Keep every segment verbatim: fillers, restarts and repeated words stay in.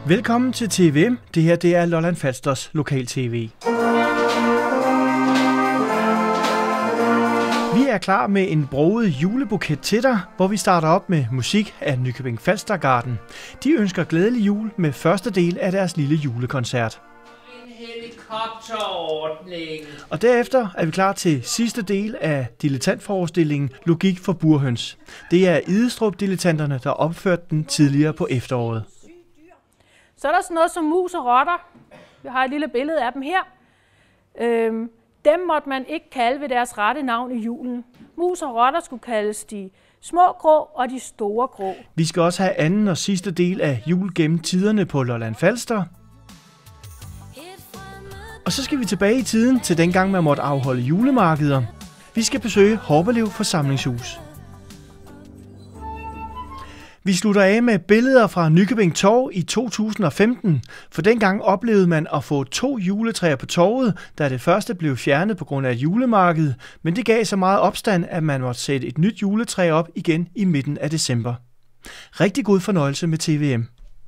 Velkommen til T V M. Det her det er Lolland Falsters lokal-tv. Vi er klar med en broget julebuket til dig, hvor vi starter op med musik af Nykøbing Falster Garden. De ønsker glædelig jul med første del af deres lille julekoncert. En helikopterordning. Og derefter er vi klar til sidste del af dilettantforestillingen Logik for burhøns. Det er Idestrup-dilettanterne, der opførte den tidligere på efteråret. Så er der sådan noget som mus og rotter. Vi har et lille billede af dem her. Øhm, dem måtte man ikke kalde ved deres rette navn i julen. Mus og rotter skulle kaldes de små grå og de store grå. Vi skal også have anden og sidste del af Jul gennem tiderne på Lolland Falster. Og så skal vi tilbage i tiden til dengang man måtte afholde julemarkeder. Vi skal besøge Horbelev Forsamlingshus. Vi slutter af med billeder fra Nykøbing Torv i to tusind og femten, for dengang oplevede man at få to juletræer på torvet, da det første blev fjernet på grund af julemarkedet, men det gav så meget opstand, at man måtte sætte et nyt juletræ op igen i midten af december. Rigtig god fornøjelse med T V M.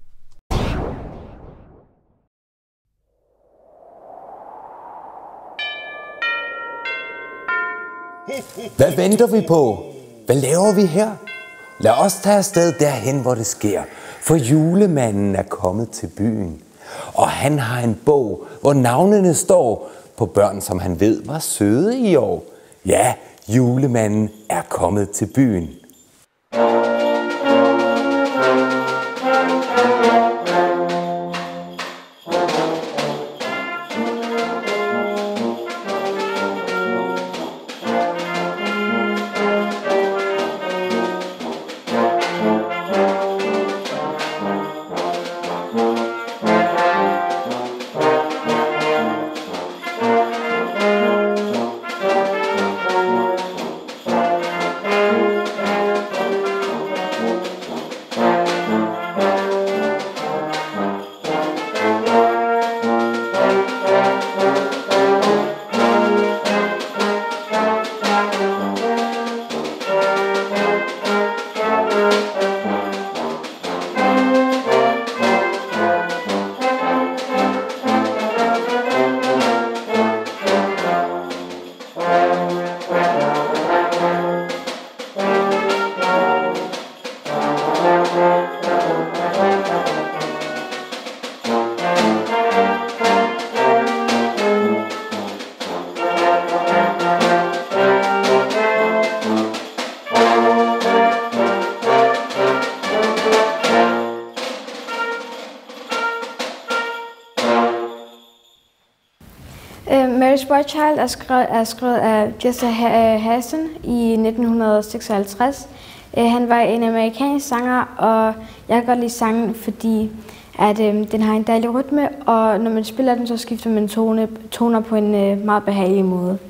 Hvad venter vi på? Hvad laver vi her? Lad os tage afsted derhen, hvor det sker, for julemanden er kommet til byen. Og han har en bog, hvor navnene står på børn, som han ved var søde i år. Ja, julemanden er kommet til byen. Mary's Boy Child er skrevet, er skrevet af Jesse Hassan i nitten seksoghalvtreds. Han var en amerikansk sanger, og jeg kan godt lide sangen, fordi at, øhm, den har en dejlig rytme, og når man spiller den, så skifter man tone, toner på en øh, meget behagelig måde.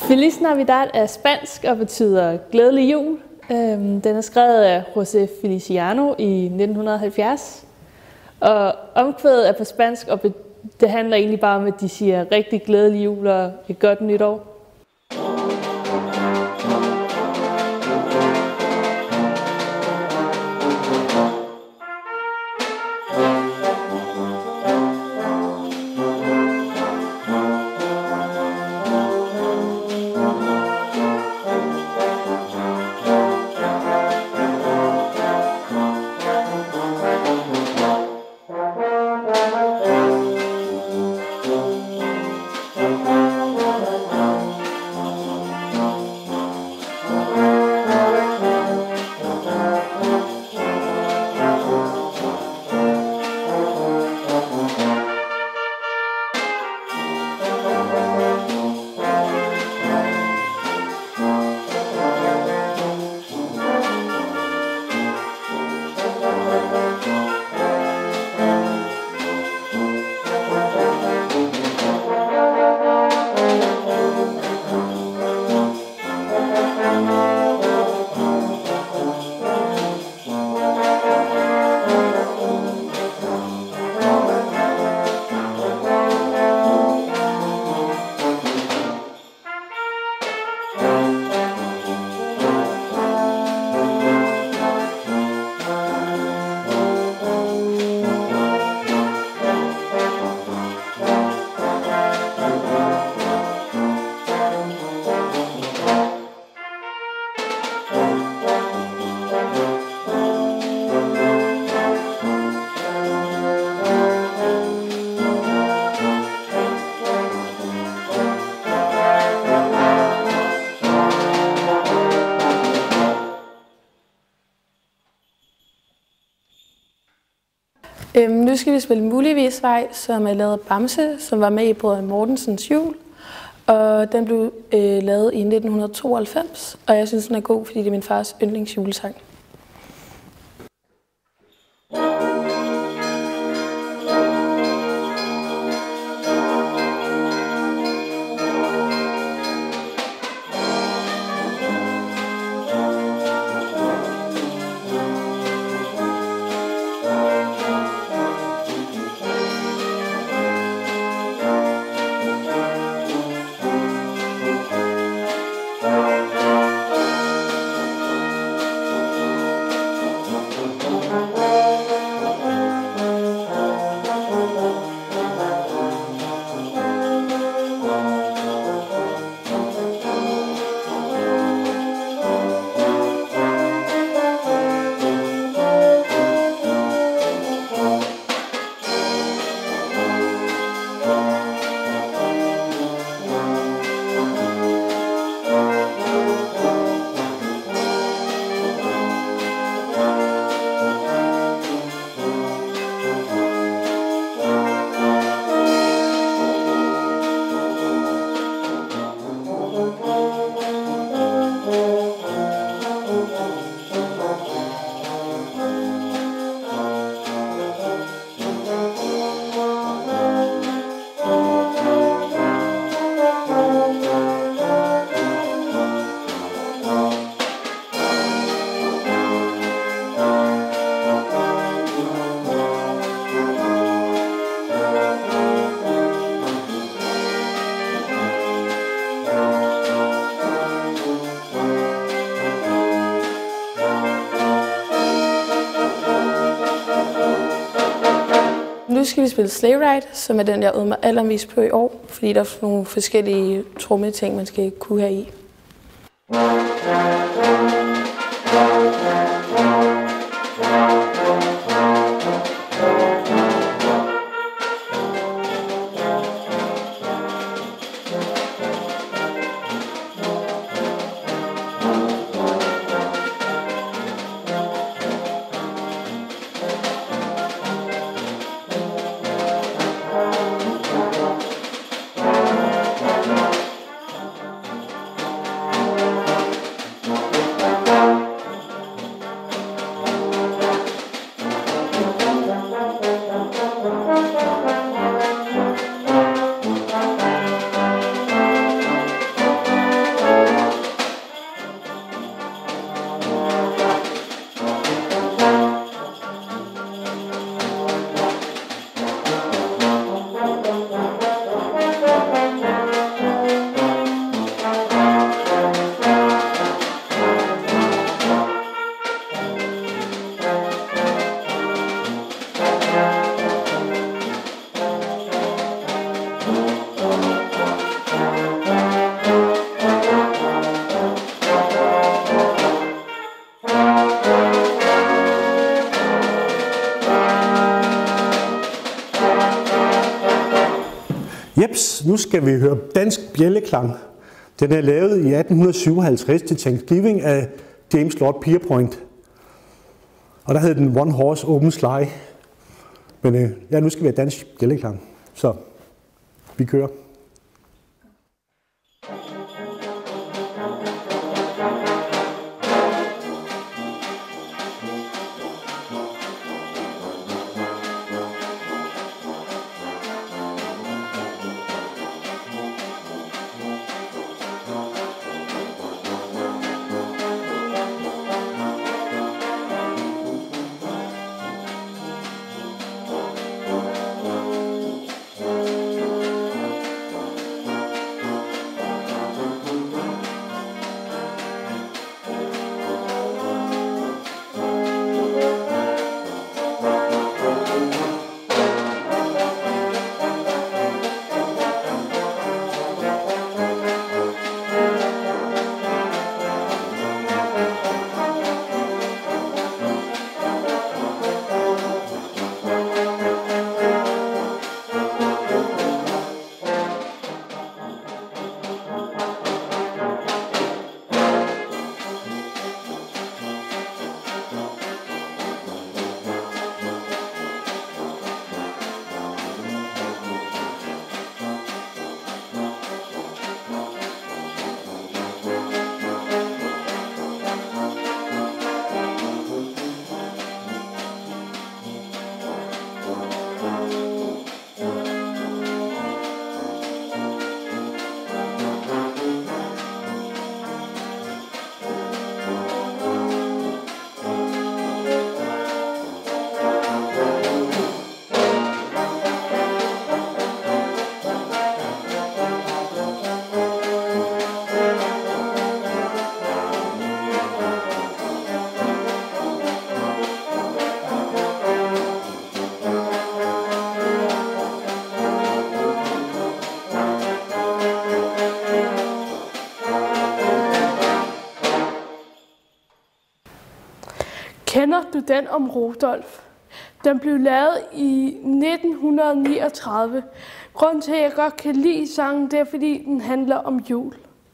Feliz Navidad er spansk og betyder glædelig jul. Den er skrevet af José Feliciano i nitten halvfjerds. Og omkvædet er på spansk, og det handler egentlig bare om, at de siger rigtig glædelig jul og et godt nytår. Øhm, nu skal vi spille Muligvisvej, som er lavet af Bamse, som var med i Brødrene Mortensens Jul. Og den blev øh, lavet i nitten tooghalvfems, og jeg synes, den er god, fordi det er min fars yndlingsjulesang. Nu skal vi spille Sleigh Ride, som er den, jeg øvede mig allermest på i år, fordi der er nogle forskellige trommeting, man skal kunne have i. Jeps, nu skal vi høre dansk bjælleklang. Den er lavet i atten syvoghalvtreds til Thanksgiving af James Lord Pierpoint. Og der hed den One Horse Open Sleigh. Men øh, ja, nu skal vi have dansk bjælleklang. Så vi kører. Kender du den om Rudolf? Den blev lavet i nitten niogtredive. Grunden til, at jeg godt kan lide sangen, det er, fordi den handler om jul.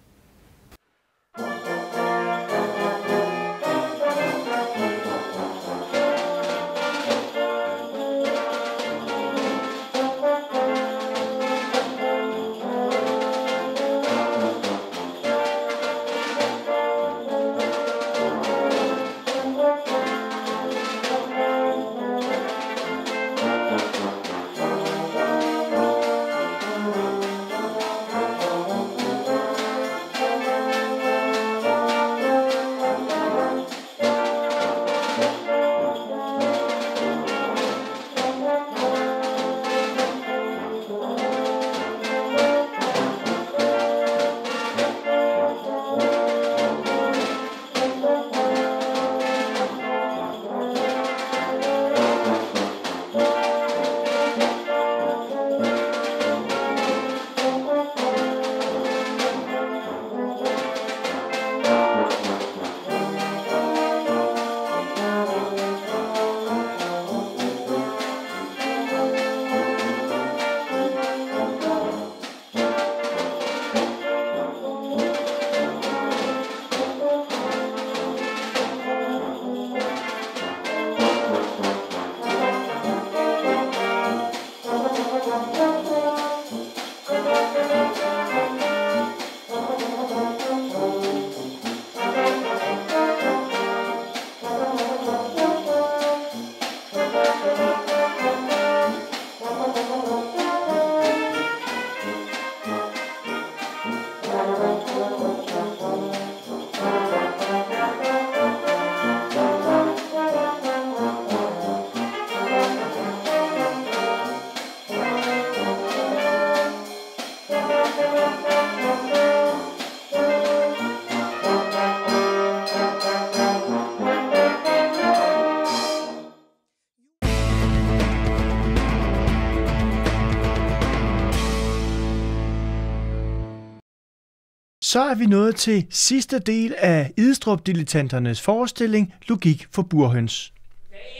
Så er vi nået til sidste del af Idestrup-dilettanternes forestilling Logik for burhøns.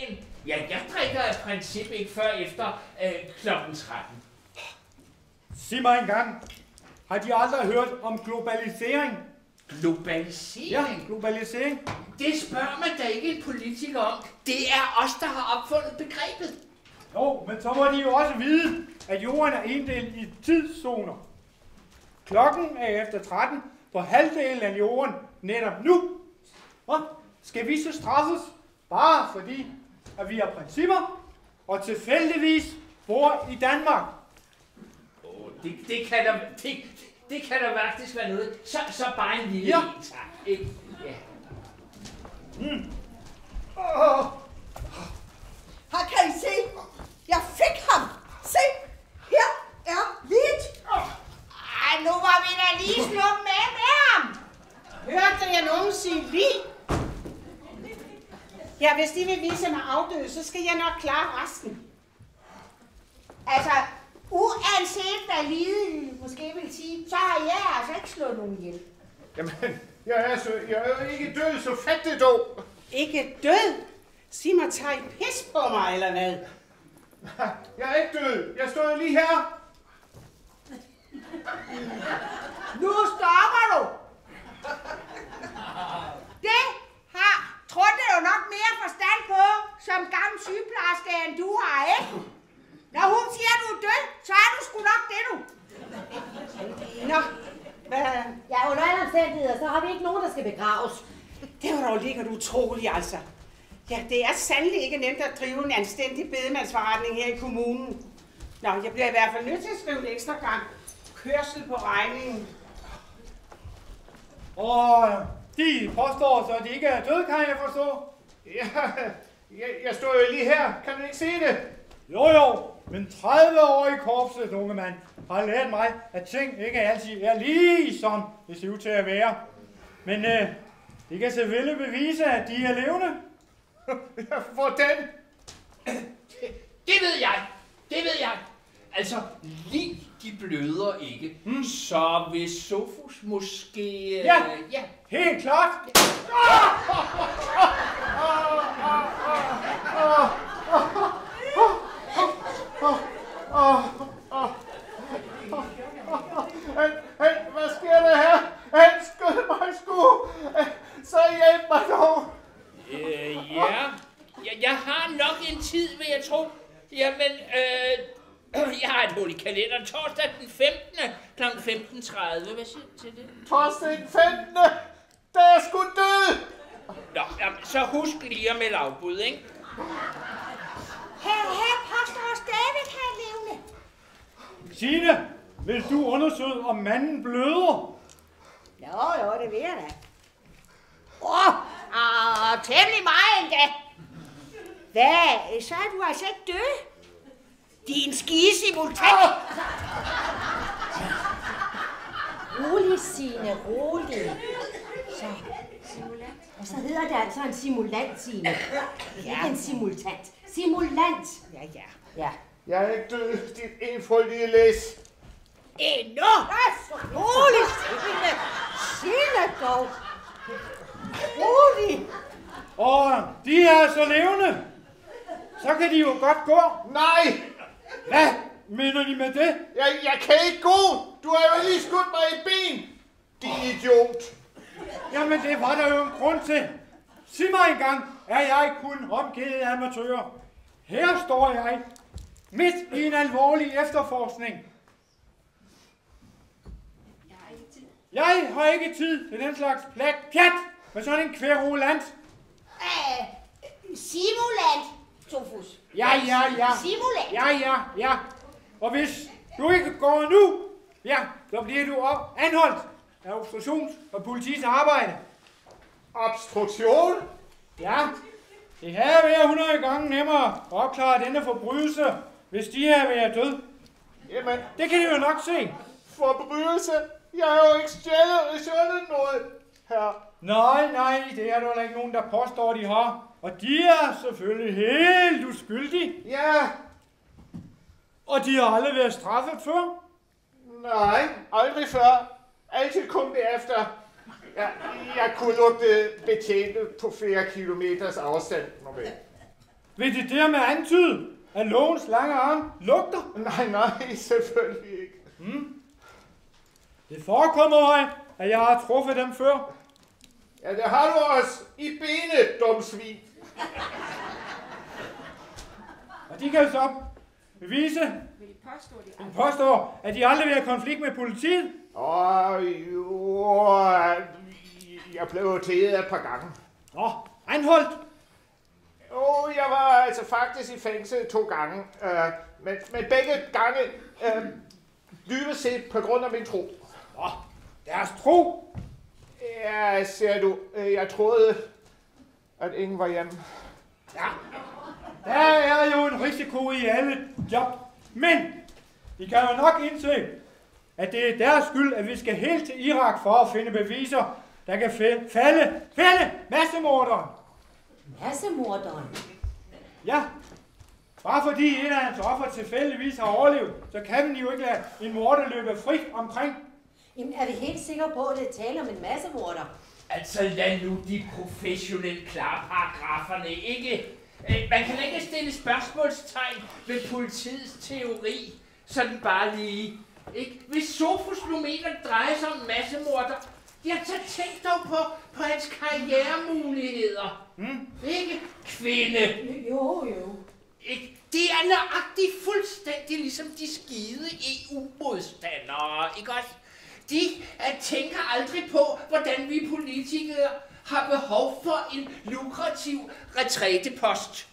Ja, jeg drikker af princip ikke før efter øh, klokken tretten. Sig mig engang, har de aldrig hørt om globalisering? Globalisering? Ja, globalisering. Det spørger man da ikke en politiker om. Det er os, der har opfundet begrebet. Jo, men så må de jo også vide, at jorden er inddelt i tidszoner. Klokken er efter tretten på halvdelen af jorden netop nu. Og skal vi så straffes, bare fordi, at vi har principper, og tilfældigvis bor i Danmark? Oh, det, det, kan der, det, det kan der faktisk være noget. Så, så bare en lille ja. en, tak. Ikke? Ja. Mm. Oh. Her kan I se. Jeg fik ham. Se, her er lidt. Ej, nu var vi da lige sluppet med med ham. Hørte jeg nogen sige lige? Ja, hvis de vil vise mig afdøde, så skal jeg nok klare resten. Altså, uanset hvad livet måske vil sige, så har jeg altså ikke slået nogen ihjel. Jamen, jeg er, så, jeg er jo ikke død, så fat det dog. Ikke død? Sig mig, tager I pis på mig, eller hvad? Jeg er ikke død. Jeg står lige her. Nu stopper du! Det har Trunte jo nok mere forstand på, som gammel sygeplejerske, end du har, ikke? Når hun siger, at du er død, så er du sgu nok det, du. Nå, hvad? Ja, under alle omstændigheder, så har vi ikke nogen, der skal begraves. Det var dog ligger du utroligt, altså. Ja, det er sandelig ikke nemt at drive en anstændig bedemandsforretning her i kommunen. Nå, jeg bliver i hvert fald nødt til at skrive en ekstra gang kørsel på regningen. Og de påstår så, at de ikke er døde, kan jeg forstå? Ja, jeg, jeg står jo lige her. Kan du ikke se det? Jo jo, men tredive år i korpset, unge mand, har lært mig, at ting ikke altid er lige som det ser ud til at være. Men øh, de kan selvfølgelig bevise, at de er levende. Hvordan? Det, det ved jeg. Det ved jeg. Altså, lig, de bløder ikke. Mm. Så hvis Sofus måske... Ja, øh, ja. Helt klart. Hvad sker der her? Han skød mig sgu. Så hjælp mig dog. Øh, ja. ja. Jeg har nok en tid, vil jeg tro. Jamen, øh... Jeg har et hul i kalenderen. Torsdag den femtende klokken femten tredive. Hvad siger du til det? Torsdag den femtende Der er sgu død. Nå, jamen, så husk lige at melde afbud, ikke? Her, her påstår os David, han er levende. Signe, vil du undersøge, om manden bløder? Jo, jo, det vil jeg da. Åh, oh, ah, temmelig meget endda. Hvad? Så er du altså ikke død? Din skisimultant! Rolig, Signe, rolig. Så, simulant. Og så hedder det altså en simulant, Signe. Ja. Ikke en simultant. Simulant. Ja, ja. Ja. Jeg er ikke død, dit enfrødige læs. Endnu! Rolig, Signe! Signe dog! Rolig! Og de er så levende. Så kan de jo godt gå. Nej! Hvad mener de med det? Jeg, jeg kan ikke gå! Du har jo lige skudt mig i ben! Din idiot! Jamen, det var der jo en grund til. Sig mig engang, er jeg kun omgivet af amatører? Her står jeg, midt i en alvorlig efterforskning. Jeg har ikke tid til den slags plat pjat med sådan en kværulant. Æh, simulant, Sofus. Ja, ja, ja. Simulant. Ja, ja, ja. Og hvis du ikke går nu, ja, så bliver du op anholdt af obstruktions- og politiets arbejde. Obstruktion? Ja, det havde været hundrede gange nemmere at opklare denne forbrydelse, hvis de havde været død. Jamen, det kan de jo nok se. Forbrydelse? Jeg har jo ikke stjælet, stjælet noget her. Nej, nej, det er der ikke nogen, der påstår, de har. Og de er selvfølgelig helt uskyldige. Ja. Og de har aldrig været straffet før? Nej, aldrig før. Altid kun efter. Jeg, jeg kunne lugte betjente på flere kilometers afstand. Vil det dermed antyde, at lovens lange arm lugter? Nej, nej, selvfølgelig ikke. Mm. Det forekommer mig, at jeg har truffet dem før. Ja, det har du også i benet, dumsvin. Og de kan så bevise, de påstår, at de aldrig vil have konflikt med politiet. Åh, jo, jeg blev taget et par gange. Nå, anholdt. Jo, jeg var altså faktisk i fængsel to gange, øh, men, men begge gange øh, dybest set på grund af min tro. Nå, deres tro? Ja, ser du, jeg troede, at ingen var hjemme. Ja, der er jo en risiko i alle job, men de kan jo nok indse, at det er deres skyld, at vi skal helt til Irak for at finde beviser, der kan falde, falde massemorderen. Massemorderen? Ja, bare fordi en af hans offer tilfældigvis har overlevet, så kan man jo ikke lade en morder løbe frit omkring. Jamen, er vi helt sikre på, at det taler om en massemorder? Altså, lad nu de professionelt klare paragraferne, ikke? Man kan ikke stille spørgsmålstegn ved politiets teori, sådan bare lige. Ikke? Hvis Sofus-lumeter drejer sig om massemorder, ja, så tænk dog på, på hans karrieremuligheder. Mm. Ikke, kvinde? Jo, jo. Ikke? Det er nøjagtigt fuldstændig ligesom de skide E U-modstandere, ikke også? De at tænker aldrig på, hvordan vi politikere har behov for en lukrativ retrætepost.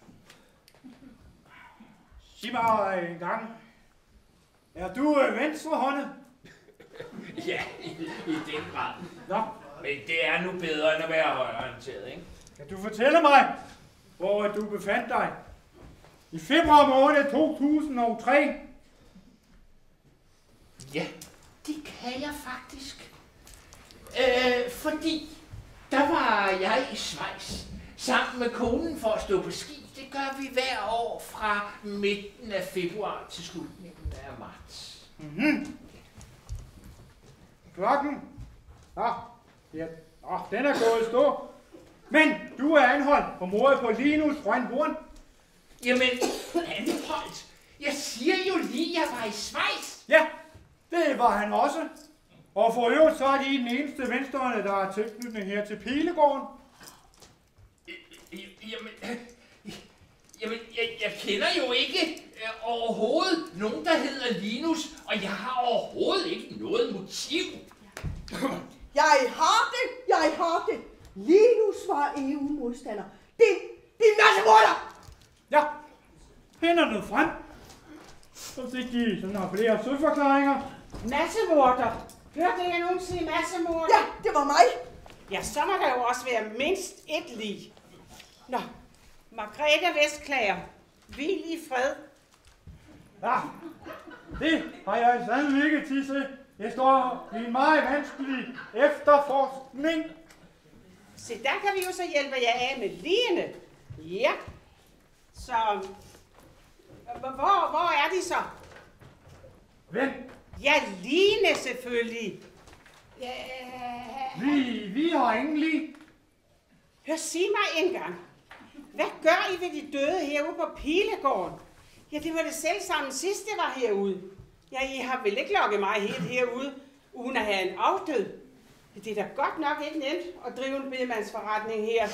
Sig mig en gang, er du venstrehåndet? Ja, i, i den grad. Nå. Men det er nu bedre end at være højreorienteret, ikke? Kan du fortælle mig, hvor du befandt dig i februar måned to tusind og tre? Ja, det kan jeg faktisk. Øh, fordi der var jeg i Schweiz sammen med konen for at stå på ski. Det gør vi hver år fra midten af februar til slutningen af marts. Mhm. Klokken? Nå, ja. Nå, den er gået i stå. Men du er anholdt på mordet på Linus Rønborn. Jamen, anholdt? Jeg siger jo lige, at jeg var i Schweiz. Ja, det var han også. Og for øvrigt så er de den eneste venstrehåndede, der har tilknytning her til Pilegården. Jamen, jamen jeg, jeg kender jo ikke øh, overhovedet nogen, der hedder Linus, og jeg har overhovedet ikke noget motiv. Jeg har det, jeg har det. Linus var E U-modstander. Det, det er en masse morder! Ja, hænder noget frem. Så fik de sådan har flere søforklaringer. Massemorder. Hørte jeg nogen sige massemorder? Ja, det var mig. Ja, så må der jo også være mindst et lig. Nå, Margrethe Vestklager. Hvil i fred. Ja, det har jeg sandelig ikke tid til. Det står i en meget vanskelig efterforskning. Se, der kan vi jo så hjælpe jer af med Line. Ja. Så, hvor, hvor er de så? Hvem? Ja, Line selvfølgelig. Ja. Vi, vi har ingen lige. Hør, sig mig en gang. Hvad gør I ved de døde herude på Pilegården? Ja, det var det selv sammen sidst, jeg var herude. Ja, I har vel ikke lukket mig helt herude, uden at have en afdød. Det er da godt nok ikke nemt at drive en bedemandsforretning her.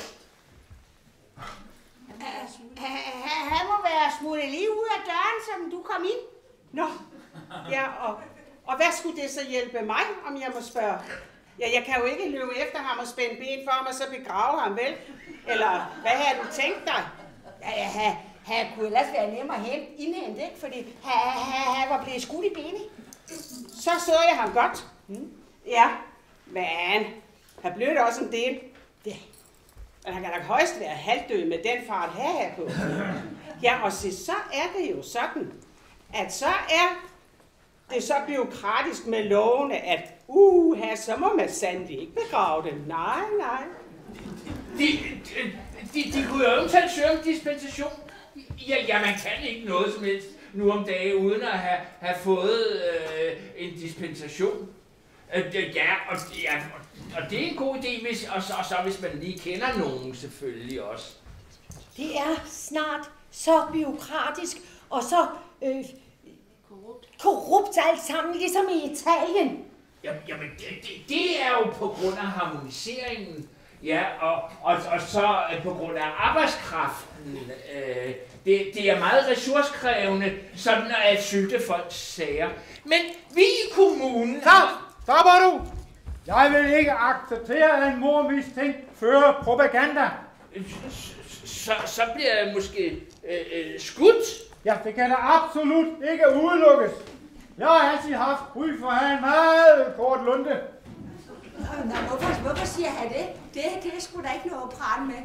Han må være smuttet lige ud af døren, som du kom ind. Nå, ja, og, og hvad skulle det så hjælpe mig, om jeg må spørge? Ja, jeg kan jo ikke løbe efter ham og spænde ben for ham og så begrave ham, vel? Eller hvad har du tænkt dig? Ja, ja, han, han kunne ellers være nemmere at hente, indhente, ikke? Fordi han, han, han var blevet skudt i benet. Så så jeg ham godt. Hmm. Ja, men han blev da også en del. Ja. Men han kan da højst være halvdød med den fart her på. Ja, og se, så er det jo sådan, at så er det så bureaukratisk med lovene, at uh, her, så må man sandelig ikke begrave dem. Nej, nej. De, de, de kunne jo eventuelt søge om dispensation. Ja, ja, man kan ikke noget som helst nu om dagen, uden at have, have fået øh, en dispensation. Øh, ja, og, ja, og det er en god idé, hvis, og, så, og så hvis man lige kender nogen selvfølgelig også. Det er snart så bureaukratisk og så øh, korrupt. Korrupt alt sammen, ligesom i Italien. Jamen, jamen det, det, det er jo på grund af harmoniseringen. Ja, og, og, og så på grund af arbejdskraften. Øh, det, det er meget ressourcekrævende, sådan at sylte folks sager. Men vi i kommunen... Så, stopper du! Jeg vil ikke acceptere, at en mor mistænkt fører propaganda. Så, så bliver jeg måske øh, øh, skudt? Ja, det kan da absolut ikke udelukkes. Jeg har altid haft ry for at have en meget kort lunte. Nå, hvorfor, hvorfor siger han det? Det, det er sgu da ikke noget at prale med.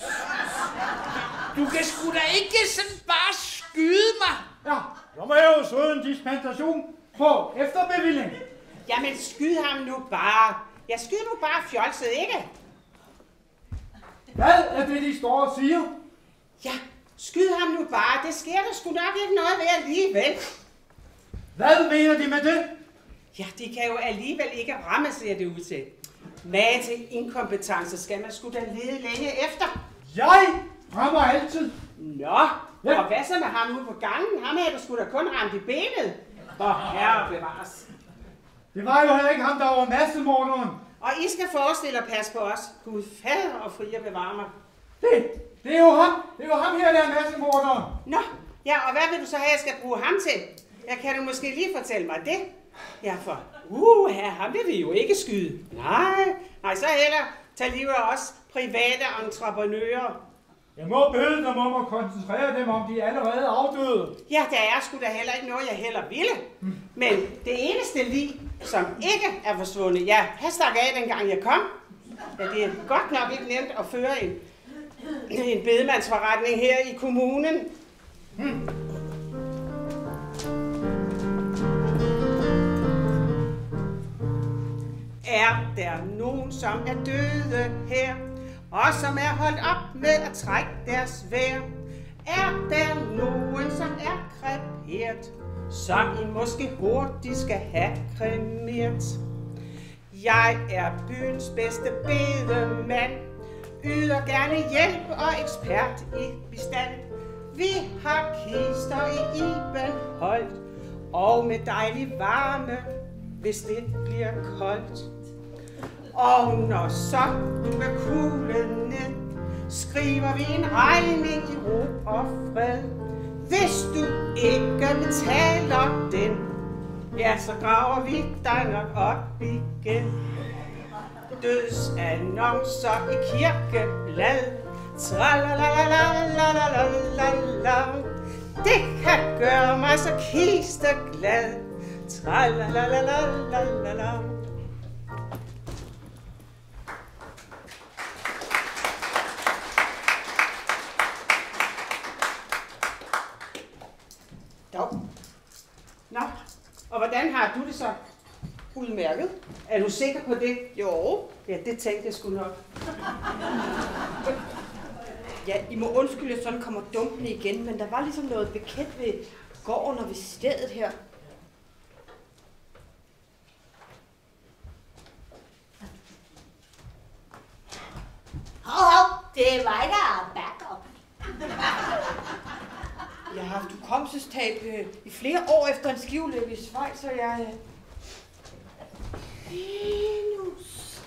Du kan sgu da ikke sådan bare skyde mig. Ja, så må jeg jo søge en dispensation på efterbevilling. Jamen, skyd ham nu bare. Ja, skyd nu bare fjolset, ikke? Hvad er det, de står og siger? Ja, skyd ham nu bare. Det sker der sgu nok ikke noget ved alligevel. Hvad mener de med det? Ja, de kan jo alligevel ikke ramme, ser det ud til. Mage til inkompetence skal man sgu da lede længe efter. Jeg rammer altid. Nå, ja. Og hvad så med ham ude på gangen? Ham her, der skulle da kun ramme i benet. Hvor herre bevares. Det var jo heller ikke ham, der var massemorderen. Og I skal forestille at passe på os. Gud fader og fri og bevare mig. Det, det er jo ham. Det er jo ham her, der er massemorderen. Nå, ja, og hvad vil du så have, jeg skal bruge ham til? Jeg kan du måske lige fortælle mig det? Ja, for uh, her, ham vil vi jo ikke skyde. Nej, nej, så heller tage livet af os private entreprenører. Jeg må bede dem om at koncentrere dem om, de er allerede afdøde. Ja, der er sgu da heller ikke noget, jeg heller ville. Hmm. Men det eneste lig, som ikke er forsvundet, ja, han stak af, dengang jeg kom. Ja, det er godt nok ikke nemt at føre en, en bedemandsforretning her i kommunen. Hmm. Er der nogen, som er døde her, og som er holdt op med at trække deres vejr? Er der nogen, som er kreperet, som I måske hurtigt skal have kremeret? Jeg er byens bedste bedemand, yder gerne hjælp og ekspert i bestand. Vi har kister i Ibenholt, og med dejlig varme, hvis det bliver koldt. Og når så du er kuglet ned, skriver vi en regning i ro og fred. Hvis du ikke betaler den, ja, så graver vi dig nok op igen. Dødsannoncer i kirkeblad, tralalalalalalala. Det kan gøre mig så kisteglad, tralalalalalalala. Dog. Nå, og hvordan har du det så? Udmærket. Er du sikker på det? Jo. Ja, det tænkte jeg sgu nok. Ja, I må undskylde, at sådan kommer dumpende igen, men der var ligesom noget bekendt ved gården og ved stedet her. Hov, hov, det er mig, der er backup. Jeg har haft hukommelsestab øh, i flere år efter en skivulykke i Schweiz, så jeg... Øh... Venus.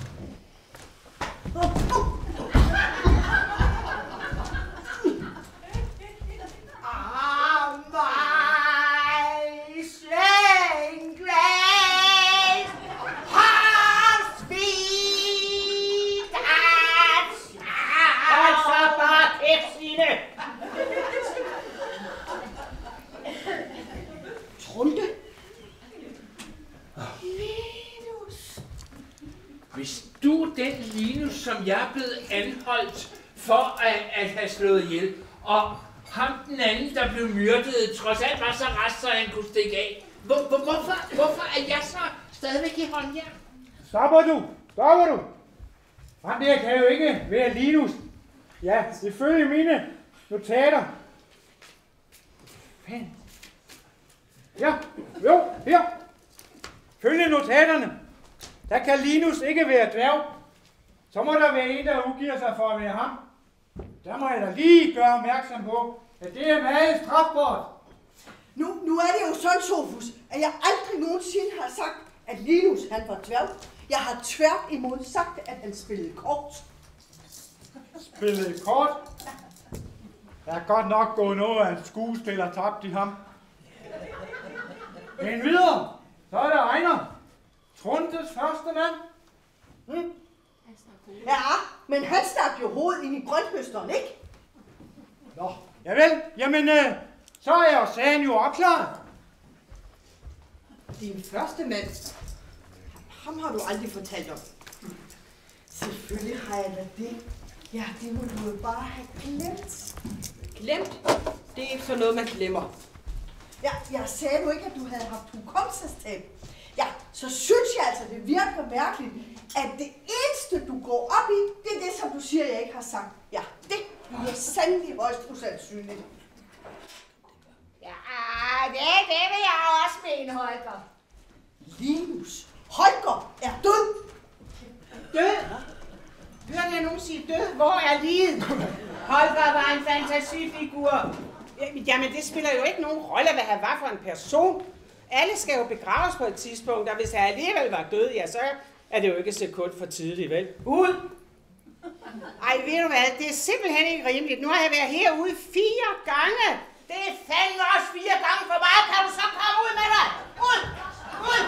Ah, my slang grace, heart speed, Altså bare kæft, Signe! Trunte. Hvis du er den Linus, som jeg er blevet anholdt for at, at have slået ihjel, og ham den anden, der blev myrdet, trods alt var så rest, så han kunne stikke af. Hvor, hvor, hvorfor, hvorfor er jeg så stadigvæk i håndjern? Stopper du! Stopper du! Ham der kan jo ikke være Linus. Ja, ifølge mine notater. Fan. Ja, jo, her. Følge notaterne. Der kan Linus ikke være dværg. Så må der være en, der udgiver sig for at være ham. Der må jeg da lige gøre opmærksom på, at det er meget strafbart. Nu, nu er det jo sådan, Sofus, at jeg aldrig nogensinde har sagt, at Linus han var dværg. Jeg har tvært imod sagt, at han spillede kort. Spillede kort? Der er godt nok gået noget af en skuespiller tabt i ham. Men videre, så er det Ejner. Truntes første mand. Hm? Ja, men han stak jo hovedet ind i grønthøsteren, ikke? Nå, javel. Jamen, øh, så er jeg sagen jo opklaret. Din første mand, ham har du aldrig fortalt om. Selvfølgelig har jeg da det. Ja, det må du jo bare have glemt. Glemt? Det er ikke sådan noget, man glemmer. Ja, jeg sagde jo ikke, at du havde haft hukommelsestab. Ja, så synes jeg altså, det virker mærkeligt, at det eneste, du går op i, det er det, som du siger, jeg ikke har sagt. Ja, det er sandelig højst usandsynligt. Ja, det, det vil jeg også mene, Holger. Linus, Holger er død. Død? Hørte jeg nogen sige død? Hvor er livet? Holger var en fantasifigur. Jamen, det spiller jo ikke nogen rolle, hvad han var for en person. Alle skal jo begraves på et tidspunkt, og hvis han alligevel var død, ja, så er det jo ikke et sekund for tidligt, vel? Ud! Ej, ved du hvad, det er simpelthen ikke rimeligt. Nu har jeg været herude fire gange. Det er fandme også fire gange for meget. Kan du så komme ud med dig? Ud! Ud!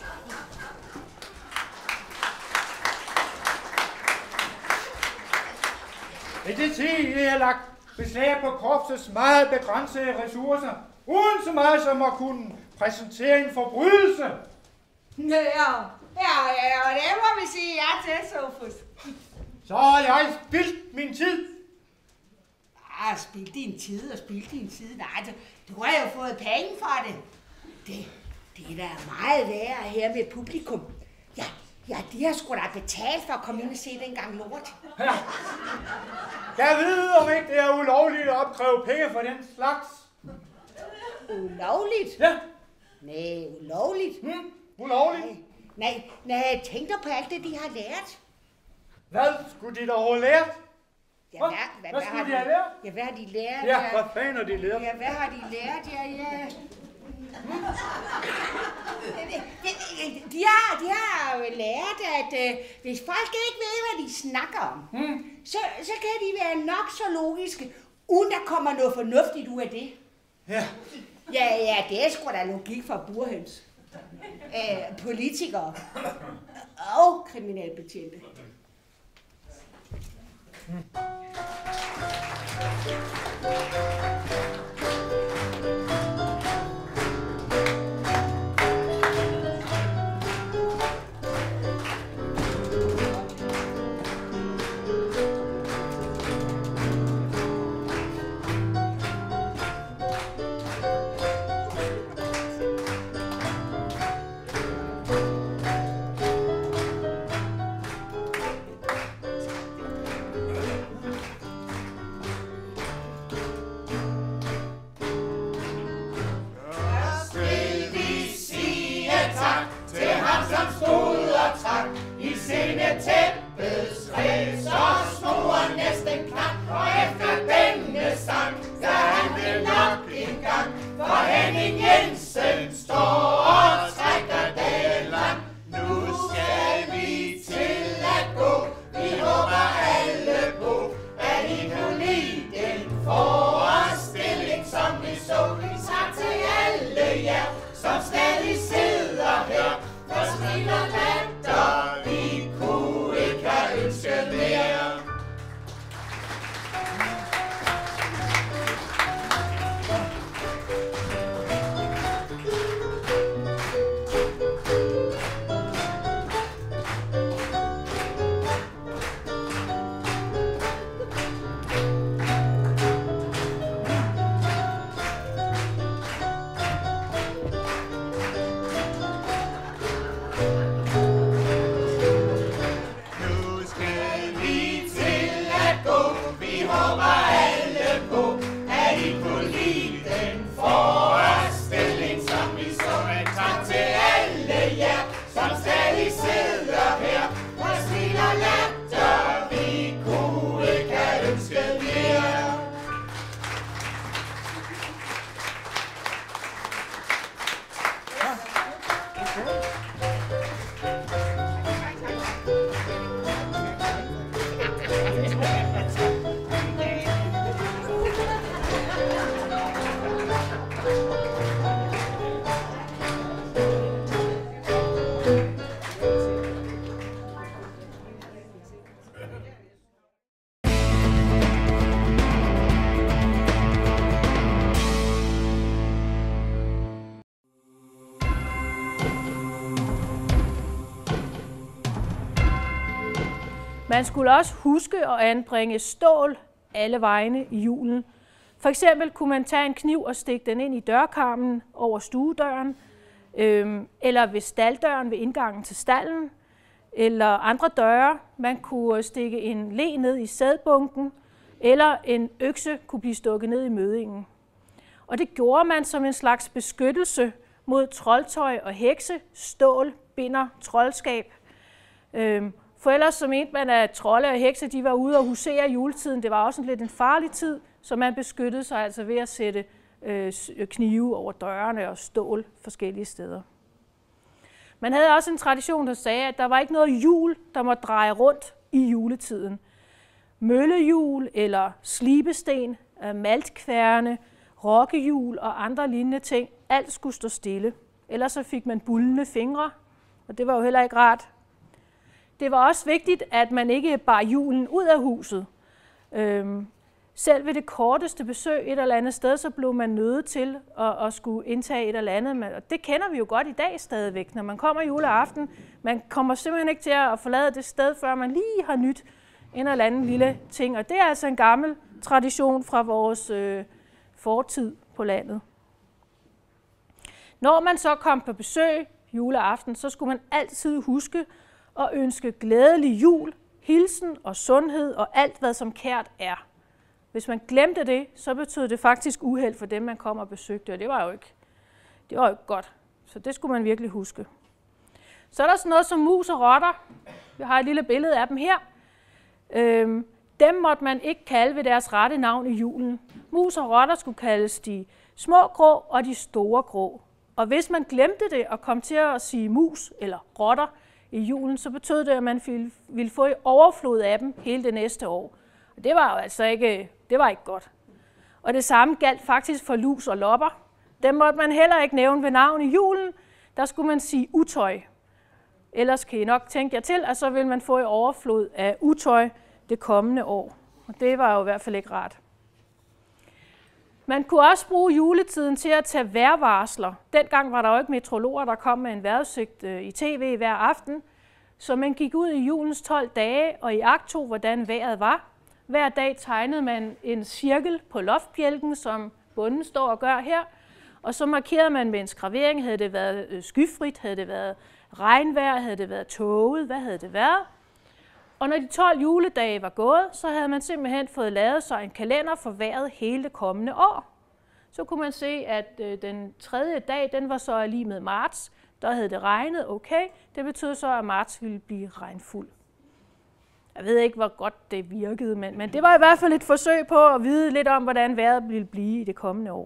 I det tid, jeg har lagt beslag på korpsets meget begrænsede ressourcer, uden så meget som at kunne præsentere en forbrydelse. Ja, ja, ja, og det må vi sige ja til, Sofus. Så har jeg spildt min tid. Ah, spildt din tid og spildt din tid. Nej, du, du har jo fået penge for det. Det, det er da meget værre her med publikum. Ja, ja, de har sgu da betalt for at komme ind og se den gang lort. Ja. Jeg ved, om ikke det er ulovligt at opkræve penge for den slags. Ulovligt? Ja. Nej, ulovligt. Hmm? Ulovligt? Nej, nej, nej, tænk dig på alt det, de har lært. Hvad skulle de dog have lært? Ja, hvad, hvad, hvad hvad skulle har de have lært? Ja, hvad har de lært? Ja, hvad fanden har de lært? Ja, hvad har de lært? Ja, ja. De har, de har jo lært, at øh, hvis folk ikke ved, hvad de snakker om, hmm. så, så kan de være nok så logiske, uden der kommer noget fornuftigt ud af det. Ja. Ja, ja, det er sgu da logik for burhøns. Øh, politikere og kriminalbetjente. Hmm. Man skulle også huske at anbringe stål alle vegne i julen. For eksempel kunne man tage en kniv og stikke den ind i dørkarmen over stuedøren, øh, eller ved stalddøren ved indgangen til stallen, eller andre døre. Man kunne stikke en le ned i sædbunken, eller en økse kunne blive stukket ned i møddingen. Og det gjorde man som en slags beskyttelse mod troldtøj og hekse. Stål binder troldskab. Øh, For ellers så mente man, at trolde og hekse de var ude og husere i juletiden. Det var også lidt en farlig tid, så man beskyttede sig altså ved at sætte øh, knive over dørene og stål forskellige steder. Man havde også en tradition, der sagde, at der var ikke noget hjul, der måtte dreje rundt i juletiden. Møllehjul eller slibesten, maltkværne, rokkehjul og andre lignende ting, alt skulle stå stille. Ellers så fik man buldende fingre, og det var jo heller ikke rart. Det var også vigtigt, at man ikke bar julen ud af huset. Øhm, selv ved det korteste besøg et eller andet sted, så blev man nødt til at, at skulle indtage et eller andet. Og det kender vi jo godt i dag stadigvæk, når man kommer juleaften. Man kommer simpelthen ikke til at forlade det sted, før man lige har nyt en eller anden lille ting. Og det er altså en gammel tradition fra vores øh, fortid på landet. Når man så kom på besøg juleaften, så skulle man altid huske og ønske glædelig jul, hilsen og sundhed og alt, hvad som kært er. Hvis man glemte det, så betød det faktisk uheld for dem, man kom og besøgte, og det var jo ikke, det var jo ikke godt. Så det skulle man virkelig huske. Så er der sådan noget som mus og rotter. Jeg har et lille billede af dem her. Øhm, dem måtte man ikke kalde ved deres rette navn i julen. Mus og rotter skulle kaldes de små grå og de store grå. Og hvis man glemte det og kom til at sige mus eller rotter i julen, så betød det, at man ville få et overflod af dem hele det næste år. Og det var jo altså ikke, det var ikke godt. Og det samme galt faktisk for lus og lopper. Dem måtte man heller ikke nævne ved navn i julen. Der skulle man sige utøj. Ellers kan I nok tænke jer til, at så vil man få et overflod af utøj det kommende år. Og det var jo i hvert fald ikke rart. Man kunne også bruge juletiden til at tage vejrvarsler. Dengang var der jo ikke meteorologer, der kom med en vejrudsigt i tv hver aften. Så man gik ud i julens tolv dage og iagttog, hvordan vejret var. Hver dag tegnede man en cirkel på loftbjælken, som bonden står og gør her. Og så markerede man med en skravering, havde det været skyfrit, havde det været regnvejr, havde det været tåget, hvad havde det været. Og når de tolv juledage var gået, så havde man simpelthen fået lavet sig en kalender for vejret hele det kommende år. Så kunne man se, at øh, den tredje dag, den var så lige med marts. Der havde det regnet, okay. Det betød så, at marts ville blive regnfuld. Jeg ved ikke, hvor godt det virkede, men, men det var i hvert fald et forsøg på at vide lidt om, hvordan vejret ville blive i det kommende år.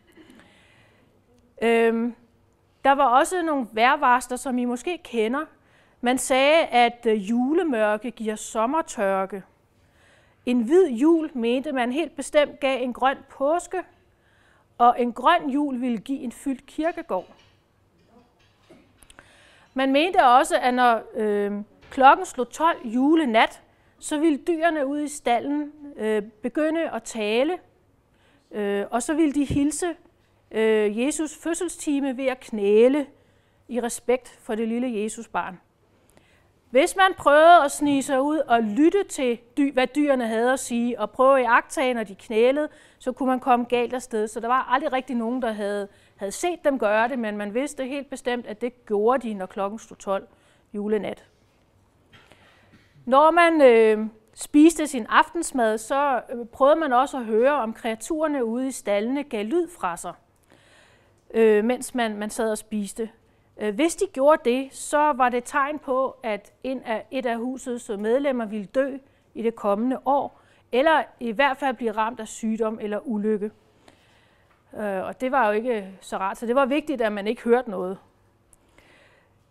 Øhm, der var også nogle vejrvarsler, som I måske kender. Man sagde, at julemørke giver sommertørke. En hvid jul mente man helt bestemt gav en grøn påske, og en grøn jul ville give en fyldt kirkegård. Man mente også, at når øh, klokken slog tolv julenat, så ville dyrene ude i stallen øh, begynde at tale, øh, og så ville de hilse øh, Jesus fødselstime ved at knæle i respekt for det lille Jesusbarn. Hvis man prøvede at snige sig ud og lytte til, hvad dyrene havde at sige, og prøve at iagttage, når de knælede, så kunne man komme galt afsted. Så der var aldrig rigtig nogen, der havde, havde set dem gøre det, men man vidste helt bestemt, at det gjorde de, når klokken stod tolv julenat. Når man øh, spiste sin aftensmad, så øh, prøvede man også at høre, om kreaturerne ude i stallene gav lyd fra sig, øh, mens man, man sad og spiste. Hvis de gjorde det, så var det tegn på, at et af husets medlemmer ville dø i det kommende år, eller i hvert fald blive ramt af sygdom eller ulykke. Og det var jo ikke så rart, så det var vigtigt, at man ikke hørte noget.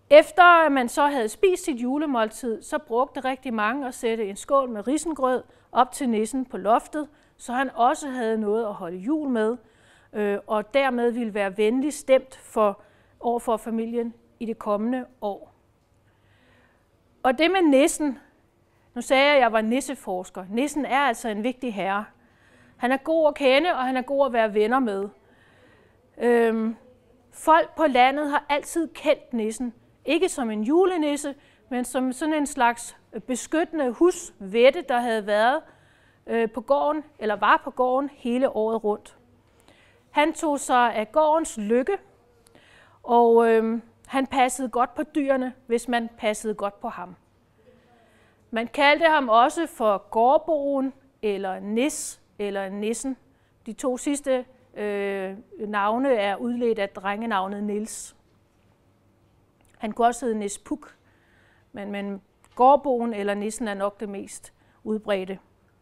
Efter man så havde spist sit julemåltid, så brugte rigtig mange at sætte en skål med risengrød op til nissen på loftet, så han også havde noget at holde jul med, øh, og dermed ville være venligt stemt for, over for familien i det kommende år. Og det med nissen, nu sagde jeg, at jeg var nisseforsker. Nissen er altså en vigtig herre. Han er god at kende, og han er god at være venner med. Øhm, folk på landet har altid kendt nissen. Ikke som en julenisse, men som sådan en slags beskyttende husvætte, der havde været øh, på gården, eller var på gården hele året rundt. Han tog sig af gårdens lykke, og øh, han passede godt på dyrene, hvis man passede godt på ham. Man kaldte ham også for gårdboen, eller nis, eller nissen. De to sidste øh, navne er udledt af drengenavnet Niels. Han kunne også hedde Nis Puk, men, men gårdboen eller nissen er nok det mest udbredte.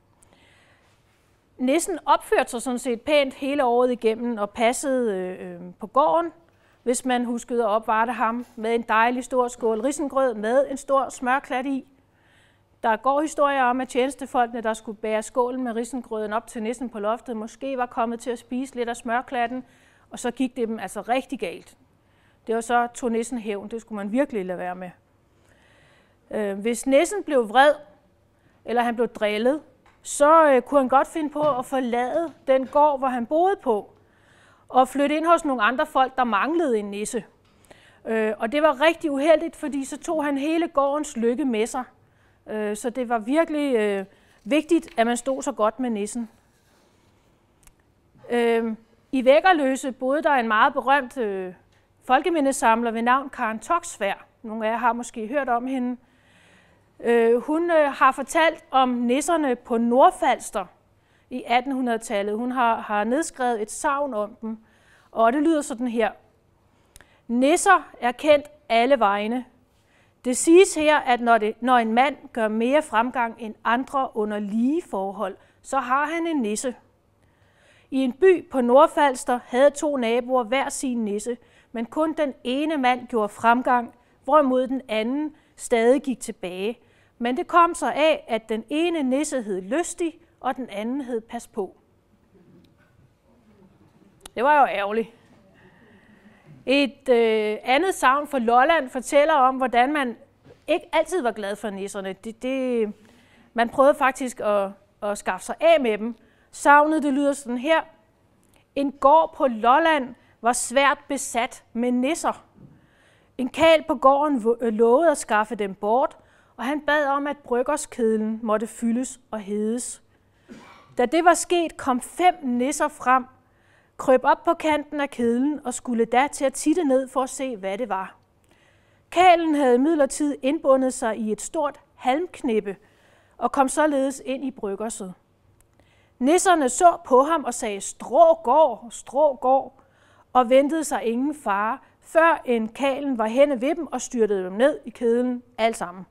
Nissen opførte sig sådan set pænt hele året igennem og passede øh, på gården, hvis man huskede at opvarte ham med en dejlig stor skål risengrød med en stor smørklat i. Der går historier om, at tjenestefolkene, der skulle bære skålen med risengrøden op til nissen på loftet, måske var kommet til at spise lidt af smørklatten, og så gik det dem altså rigtig galt. Det var så tog nissen hævn, det skulle man virkelig lade være med. Øh, hvis nissen blev vred, eller han blev drillet, så øh, kunne han godt finde på at forlade den gård, hvor han boede på, og flytte ind hos nogle andre folk, der manglede en nisse. Øh, og det var rigtig uheldigt, fordi så tog han hele gårdens lykke med sig. Øh, så det var virkelig øh, vigtigt, at man stod så godt med nissen. Øh, I Væggerløse boede der en meget berømt øh, folkemindesamler ved navn Karen Toksvær. Nogle af jer har måske hørt om hende. Øh, hun øh, har fortalt om nisserne på Nordfalster i attenhundredetallet. Hun har, har nedskrevet et sagn om dem, og det lyder sådan her. Nisser er kendt alle vegne. Det siges her, at når, det, når en mand gør mere fremgang end andre under lige forhold, så har han en nisse. I en by på Nordfalster havde to naboer hver sin nisse, men kun den ene mand gjorde fremgang, hvorimod den anden stadig gik tilbage. Men det kom så af, at den ene nisse hed Lystig, og den anden hed Pas på. Det var jo ærgerligt. Et øh, andet sagn fra Lolland fortæller om, hvordan man ikke altid var glad for nisserne. Det, det, man prøvede faktisk at, at skaffe sig af med dem. Sagnet det lyder sådan her. En gård på Lolland var svært besat med nisser. En karl på gården lovede at skaffe dem bort, og han bad om, at bryggerskedlen måtte fyldes og hedes. Da det var sket, kom fem nisser frem, krøb op på kanten af kedlen og skulle da til at titte ned for at se, hvad det var. Karlen havde imidlertid indbundet sig i et stort halmknippe og kom således ind i bryggerset. Nisserne så på ham og sagde, strå går, strå går, og ventede sig ingen fare, før en karlen var henne ved dem og styrtede dem ned i kedlen, alt sammen.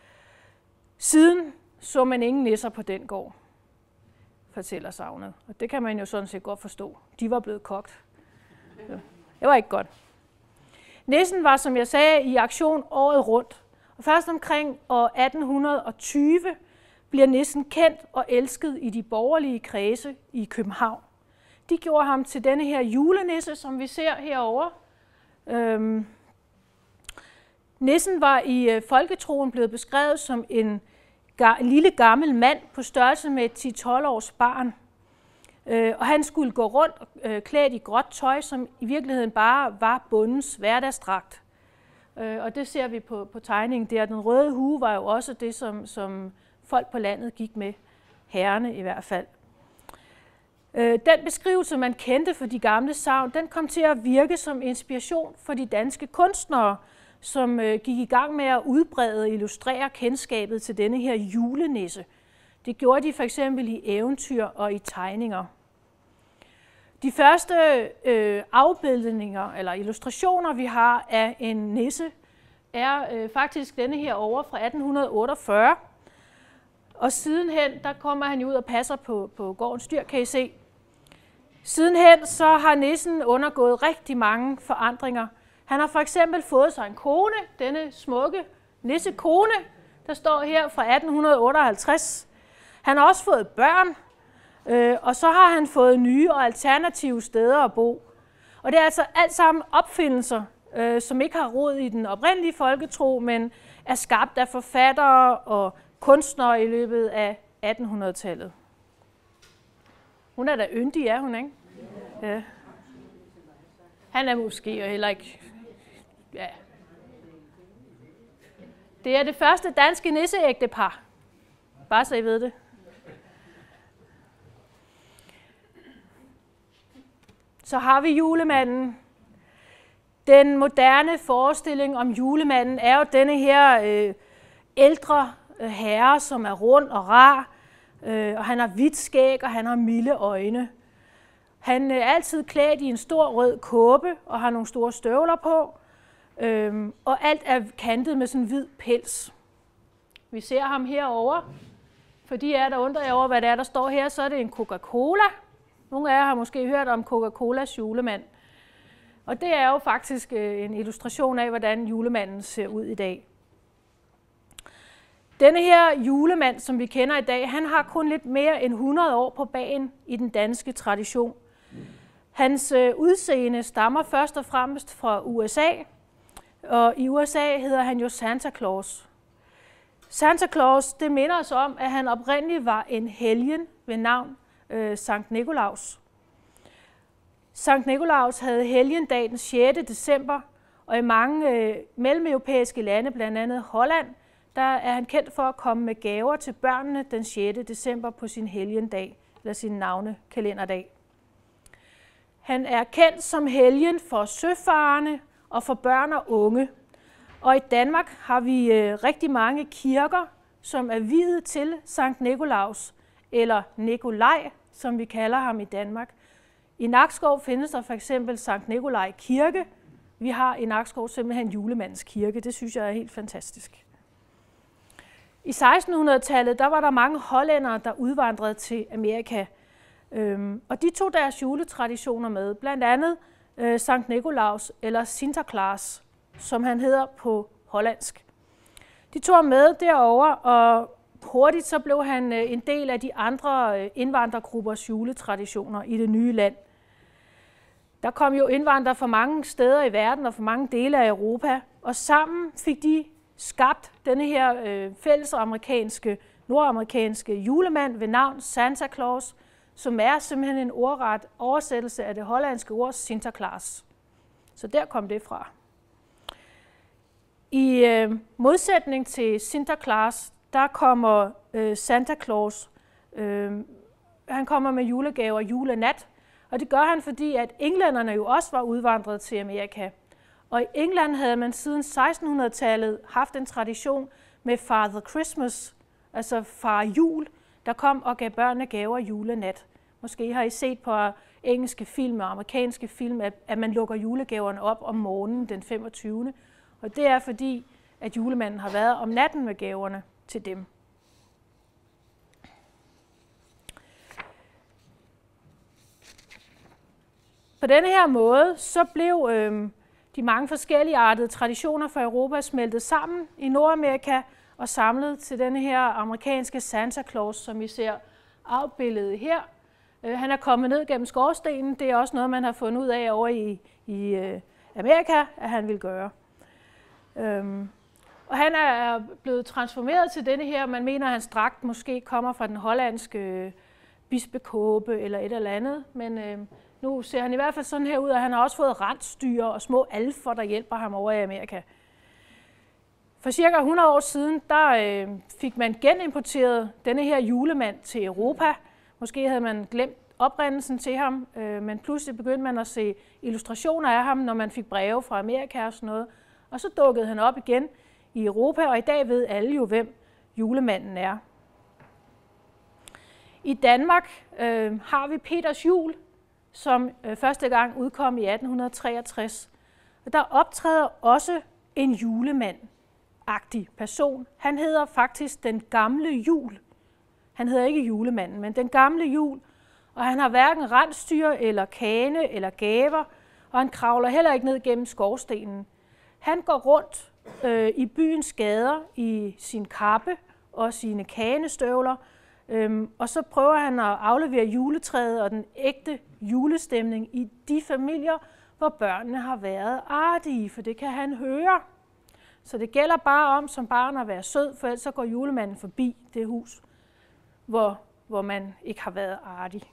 Siden så man ingen nisser på den gård, fortæller sagnet. Og det kan man jo sådan set godt forstå. De var blevet kogt. Så det var ikke godt. Nissen var, som jeg sagde, i aktion året rundt. Og først omkring år atten tyve bliver nissen kendt og elsket i de borgerlige kredse i København. De gjorde ham til denne her julenisse, som vi ser herovre. Øhm. Nissen var i øh, folketroen blevet beskrevet som en ga- lille gammel mand på størrelse med et ti til tolv års barn. Øh, og han skulle gå rundt øh, klædt i gråt tøj, som i virkeligheden bare var bondens hverdagsdragt. Øh, og det ser vi på, på tegningen der. Den røde hue var jo også det, som, som folk på landet gik med, herrerne i hvert fald. Øh, den beskrivelse, man kendte for de gamle sagn, den kom til at virke som inspiration for de danske kunstnere, som øh, gik i gang med at udbrede og illustrere kendskabet til denne her julenisse. Det gjorde de for eksempel i eventyr og i tegninger. De første øh, afbildninger eller illustrationer, vi har af en nisse, er øh, faktisk denne her over fra atten otteogfyrre. Og sidenhen, der kommer han ud og passer på, på gårdens dyr, kan I se. Sidenhen så har nissen undergået rigtig mange forandringer. Han har for eksempel fået sig en kone, denne smukke nissekone, der står her fra atten otteoghalvtreds. Han har også fået børn, øh, og så har han fået nye og alternative steder at bo. Og det er altså alt sammen opfindelser, øh, som ikke har rod i den oprindelige folketro, men er skabt af forfattere og kunstnere i løbet af attenhundredetallet. Hun er da yndig, er hun, ikke? Ja. Han er måske heller ikke... Ja. Det er det første danske nisseægtepar. Bare så I ved det. Så har vi julemanden. Den moderne forestilling om julemanden er jo denne her øh, ældre øh, herre, som er rund og rar, øh, og han har hvidt skæg, og han har milde øjne. Han er altid klædt i en stor rød kåbe og har nogle store støvler på, øh, og alt er kantet med sådan en hvid pels. Vi ser ham herovre. For de af jer, der undrer jer over, hvad det er, der står her, så er det en Coca-Cola. Nogle af jer har måske hørt om Coca-Colas julemand. Og det er jo faktisk en illustration af, hvordan julemanden ser ud i dag. Denne her julemand, som vi kender i dag, han har kun lidt mere end hundrede år på bagen i den danske tradition. Hans udseende stammer først og fremmest fra U S A, og i U S A hedder han jo Santa Claus. Santa Claus, det minder os om, at han oprindeligt var en helgen ved navn øh, Sankt Nikolaus. Sankt Nikolaus havde helgendag den sjette december, og i mange øh, mellemeuropæiske lande, blandt andet Holland, der er han kendt for at komme med gaver til børnene den sjette december på sin helgendag, eller sin navnekalenderdag. Han er kendt som helgen for søfarende og for børn og unge. Og i Danmark har vi øh, rigtig mange kirker, som er viet til Sankt Nikolaus, eller Nikolaj, som vi kalder ham i Danmark. I Nakskov findes der for eksempel Sankt Nikolaj Kirke. Vi har i Nakskov simpelthen Julemandens Kirke. Det synes jeg er helt fantastisk. I sekstenhundredetallet der var der mange hollændere, der udvandrede til Amerika. Øhm, og de tog deres juletraditioner med, blandt andet øh, Sankt Nikolaus eller Sinterklaas, som han hedder på hollandsk. De tog med derover, og hurtigt så blev han en del af de andre indvandrergruppers juletraditioner i det nye land. Der kom jo indvandrere fra mange steder i verden og fra mange dele af Europa, og sammen fik de skabt denne her øh, fælles amerikanske, nordamerikanske julemand ved navn Santa Claus, som er simpelthen en ordret oversættelse af det hollandske ord Sinterklaas. Så der kom det fra. I øh, modsætning til Sinterklaas, der kommer øh, Santa Claus, øh, han kommer med julegaver julenat, og det gør han, fordi at englænderne jo også var udvandret til Amerika. Og i England havde man siden sekstenhundredetallet haft en tradition med Father Christmas, altså far jul, der kom og gav børnene gaver julenat. Måske har I set på engelske film og amerikanske film, at man lukker julegaverne op om morgenen den femogtyvende Og det er fordi, at julemanden har været om natten med gaverne til dem. På denne her måde, så blev øh, de mange forskellige artede traditioner fra Europa smeltet sammen i Nordamerika og samlet til denne her amerikanske Santa Claus, som vi ser afbilledet her. Øh, han er kommet ned gennem skorstenen. Det er også noget, man har fundet ud af over i, i øh, Amerika, at han vil gøre. Øhm, og han er blevet transformeret til denne her. Man mener, at hans dragt måske kommer fra den hollandske øh, bispekåbe eller et eller andet. Men øh, nu ser han i hvert fald sådan her ud, og han har også fået rensdyr og små alfer, der hjælper ham over i Amerika. For cirka hundrede år siden, der øh, fik man genimporteret denne her julemand til Europa. Måske havde man glemt oprindelsen til ham, øh, men pludselig begyndte man at se illustrationer af ham, når man fik breve fra Amerika og sådan noget. Og så dukkede han op igen i Europa, og i dag ved alle jo, hvem julemanden er. I Danmark øh, har vi Peters Jul, som øh, første gang udkom i atten treogtres. Og der optræder også en julemand-agtig person. Han hedder faktisk den gamle jul. Han hedder ikke julemanden, men den gamle jul. Og han har hverken rensdyr eller kane eller gaver, og han kravler heller ikke ned gennem skorstenen. Han går rundt øh, i byens gader i sin kappe og sine kanestøvler, øhm, og så prøver han at aflevere juletræet og den ægte julestemning i de familier, hvor børnene har været artige, for det kan han høre. Så det gælder bare om som barn at være sød, for ellers så går julemanden forbi det hus, hvor, hvor man ikke har været artig.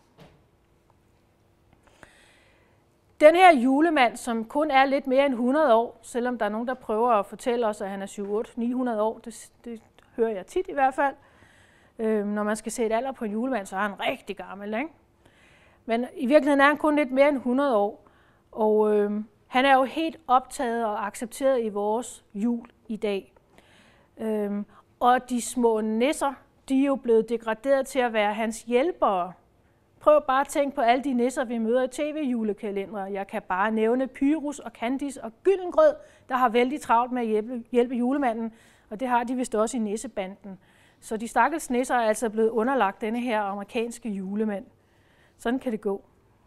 Den her julemand, som kun er lidt mere end hundrede år, selvom der er nogen, der prøver at fortælle os, at han er syv otte ni hundrede år, det, det hører jeg tit i hvert fald. Øhm, når man skal se et alder på en julemand, så er han rigtig gammel, ikke? Men i virkeligheden er han kun lidt mere end hundrede år, og øhm, han er jo helt optaget og accepteret i vores jul i dag. Øhm, og de små nisser, de er jo blevet degraderet til at være hans hjælpere. Prøv bare at tænke på alle de nisser, vi møder i tv-julekalendere. Jeg kan bare nævne Pyrus og Candice og Gyldengrød, der har vældig travlt med at hjælpe, hjælpe julemanden, og det har de vist også i nissebanden. Så de stakkels nisser er altså blevet underlagt denne her amerikanske julemand. Sådan kan det gå.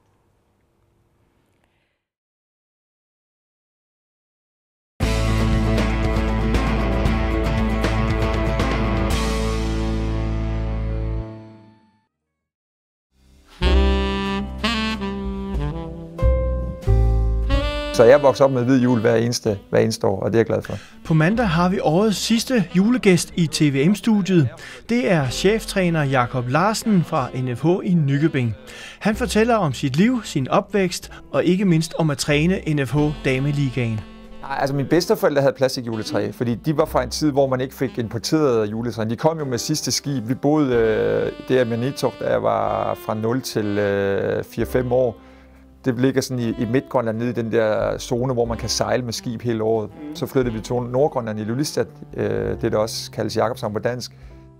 Så jeg vokser op med hvid jul hver eneste, hver eneste år, og det er jeg glad for. På mandag har vi årets sidste julegæst i T V M-studiet. Det er cheftræner Jakob Larsen fra N F H i Nykøbing. Han fortæller om sit liv, sin opvækst og ikke mindst om at træne N F H Dameligaen. Altså mine bedsteforældre havde plastikjuletræ, fordi de var fra en tid, hvor man ikke fik importeret juletræ. De kom jo med sidste skib. Vi boede øh, der med Nitogt, da jeg var fra nul til øh, fire fem år. Det ligger sådan i, i Midtgrønland, nede i den der zone, hvor man kan sejle med skib hele året. Så flyttede vi til Nordgrønland i Lulistad, øh, det der også kaldes Jakobshavn på dansk.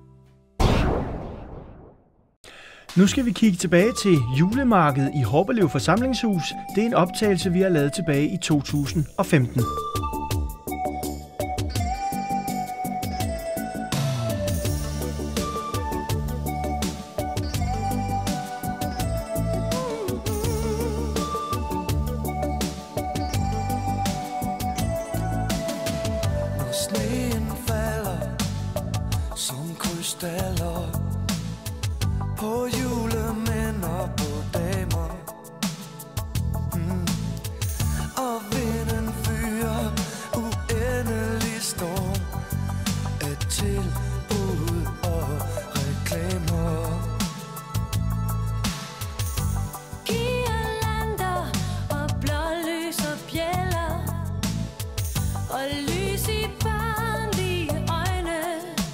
Nu skal vi kigge tilbage til julemarkedet i Horbelev Forsamlingshus. Det er en optagelse, vi har lavet tilbage i to tusind og femten. På julemænd og på damer, mm. Og vinden fyrer uendelig storm af tilbud og reklamer. Girlander og blålys og bjælder og lys i barnlige øjne.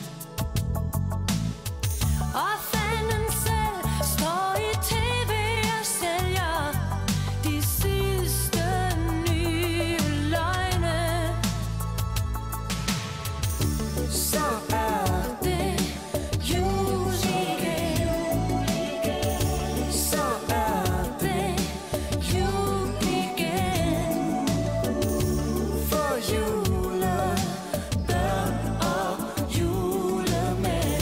Og fanden selv står i tv og sælger de sidste nye løgne. Så er det jul igen. Så er det jul igen. For julebørn og julemænd.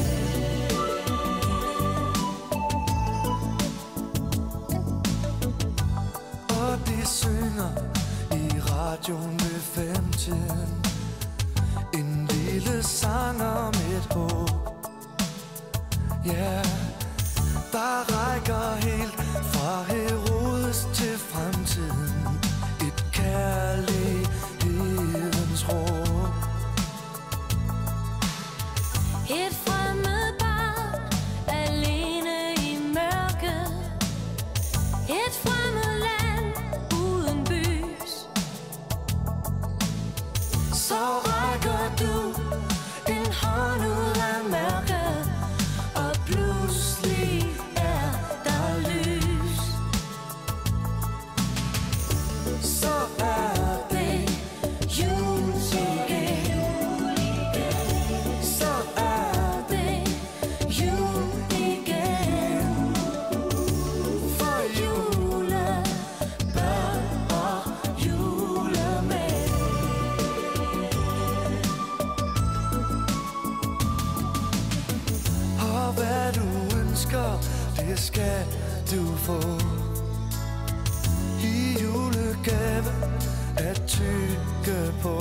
Og de synger i radioen ved femtiden en lille sang om et håb. Ja, yeah, der rækker helt fra Herodes til fremtiden. Et kærlighedens råb. Et fremmed barn alene i mørket. Et fremmed land uden bys. Så rækker du en hånd ud af mørket, og pludselig er der lys. Så er det jul igen. Så er det jul igen. For julebørn og julemænd. Og hvad du ønsker, det skal du få. I julegave tygge på.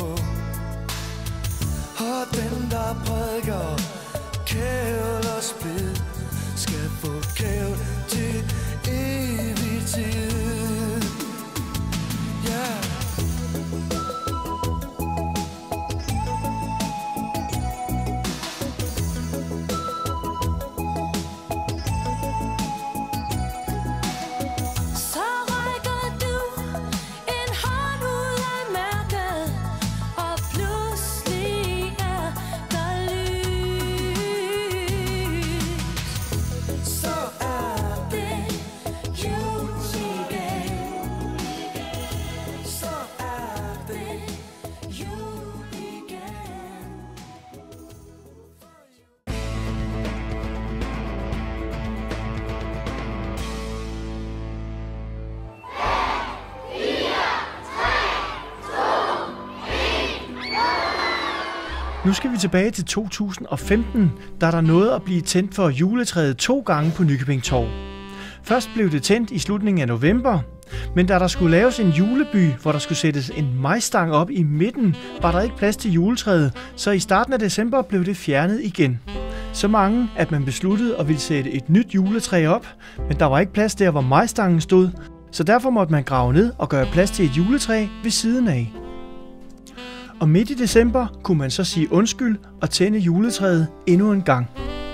Og den der prædiker kævl og splid skal få kævl til evig tid. Yeah. Nu skal vi tilbage til to tusind og femten, da der nåede at blive tændt for juletræet to gange på Nykøbing Torv. Først blev det tændt i slutningen af november, men da der skulle laves en juleby, hvor der skulle sættes en majstang op i midten, var der ikke plads til juletræet, så i starten af december blev det fjernet igen. Så mange, at man besluttede at ville sætte et nyt juletræ op, men der var ikke plads der, hvor majstangen stod, så derfor måtte man grave ned og gøre plads til et juletræ ved siden af. Og midt i december kunne man så sige undskyld og tænde juletræet endnu en gang.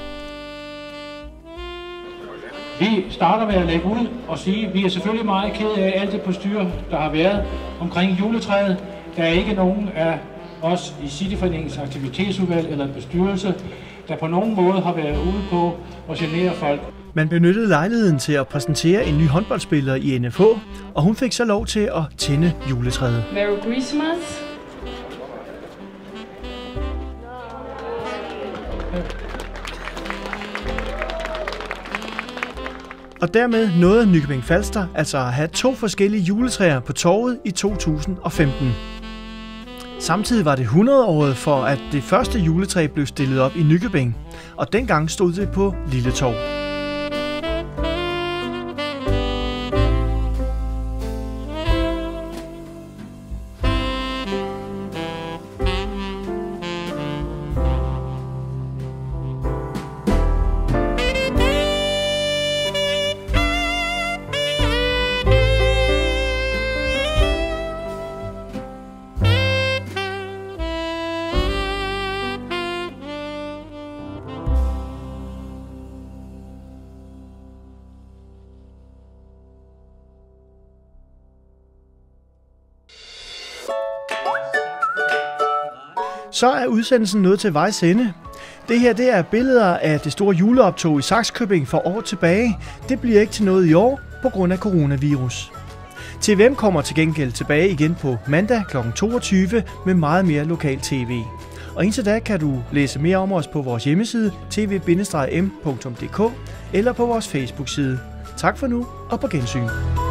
Vi starter med at lægge ud og sige, at vi er selvfølgelig meget ked af alt det postyr, der har været omkring juletræet. Der er ikke nogen af os i Cityforeningens aktivitetsudvalg eller bestyrelse, der på nogen måde har været ude på at genere folk. Man benyttede lejligheden til at præsentere en ny håndboldspiller i N F H, og hun fik så lov til at tænde juletræet. Merry Christmas. Og dermed nåede Nykøbing Falster altså at have to forskellige juletræer på torvet i to tusind og femten. Samtidig var det hundrede-året for, at det første juletræ blev stillet op i Nykøbing, og dengang stod det på Lille Torv. Så er udsendelsen nået til vejs ende. Det her det er billeder af det store juleoptog i Sakskøbing for år tilbage. Det bliver ikke til noget i år på grund af coronavirus. T V M kommer til gengæld tilbage igen på mandag klokken toogtyve med meget mere lokal tv. Og indtil da kan du læse mere om os på vores hjemmeside t v bindestreg m punktum d k eller på vores Facebook-side. Tak for nu og på gensyn.